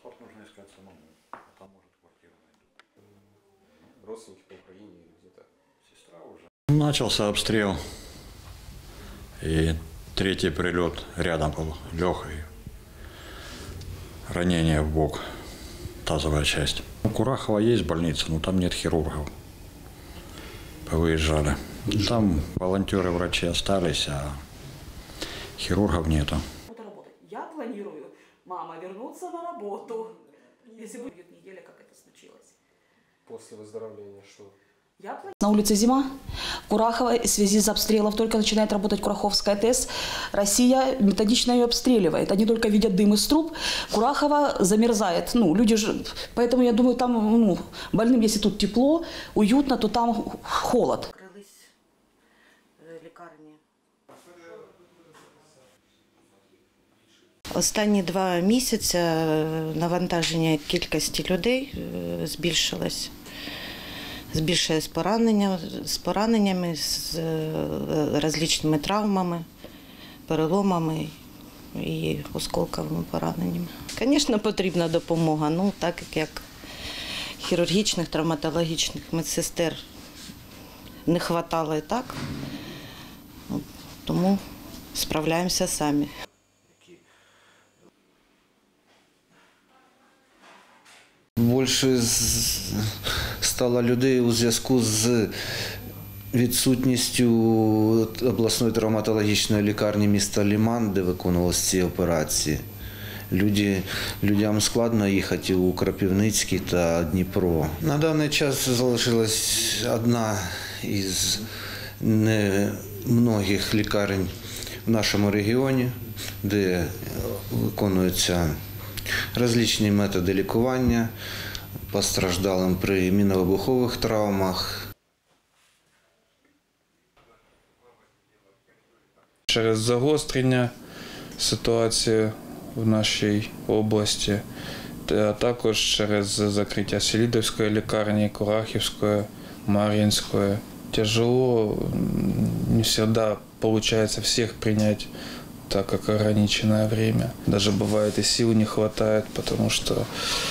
Паспорт нужно искать самому, а там может квартиру найдут. Родственники по Украине где-то? Сестра уже. Начался обстрел, и третий прилет рядом был, легкий. Ранение в бок, тазовая часть. У Курахова есть больница, но там нет хирургов. Повыезжали. Там волонтеры, врачи остались, а хирургов нету. Я планирую, мама, вернуться на работу. Если будет неделя, как это случилось. После выздоровления что? На улице зима. Курахова в связи с обстрелом только начинает работать Кураховская ТЭС. Россия методично ее обстреливает. Они только видят дым из труб. Курахова замерзает. Люди же... Поэтому я думаю, там больным, если тут тепло, уютно, то там холод. Открылись лікарні. Останні 2 місяці навантаження кількості людей збільшилось. Збільшує з пораненнями, з різними травмами, переломами і осколковими пораненнями. Звісно, потрібна допомога, так як хірургічних, травматологічних медсестер не вистачало і так, тому справляємося самі. Більше стало людей у зв'язку з відсутністю обласної травматологічної лікарні міста Лиман, де виконувалися ці операції. Людям складно їхати у Кропивницький та Дніпро. На даний час залишилась одна із немногих лікарень в нашому регіоні, де виконуються различні методи лікування постраждалим при мінно-вибухових травмах. Через загострення ситуації в нашій області, а також через закриття Селидовської лікарні, Курахівської, Мар'їнської. Тяжело, не всегда получается всех принять, так как ограниченное время. Даже бывает и сил не хватает, потому что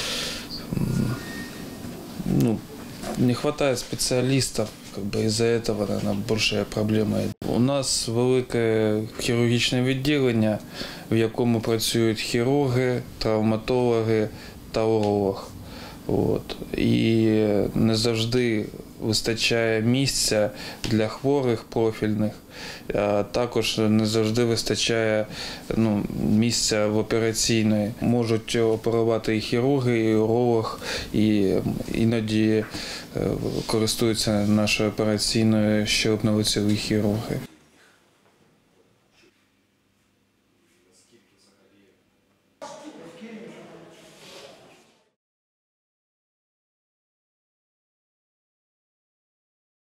не хватает специалистов. Из-за этого, наверное, большая проблема. У нас велике хірургічне відділення, в якому працюють хірурги, травматологи та уролог. І не завжди вистачає місця для хворих профільних, а також не завжди вистачає місця в операційної. Можуть оперувати і хірурги, і уролог, і іноді користуються нашою операційною щелепно-лицеві хірурги.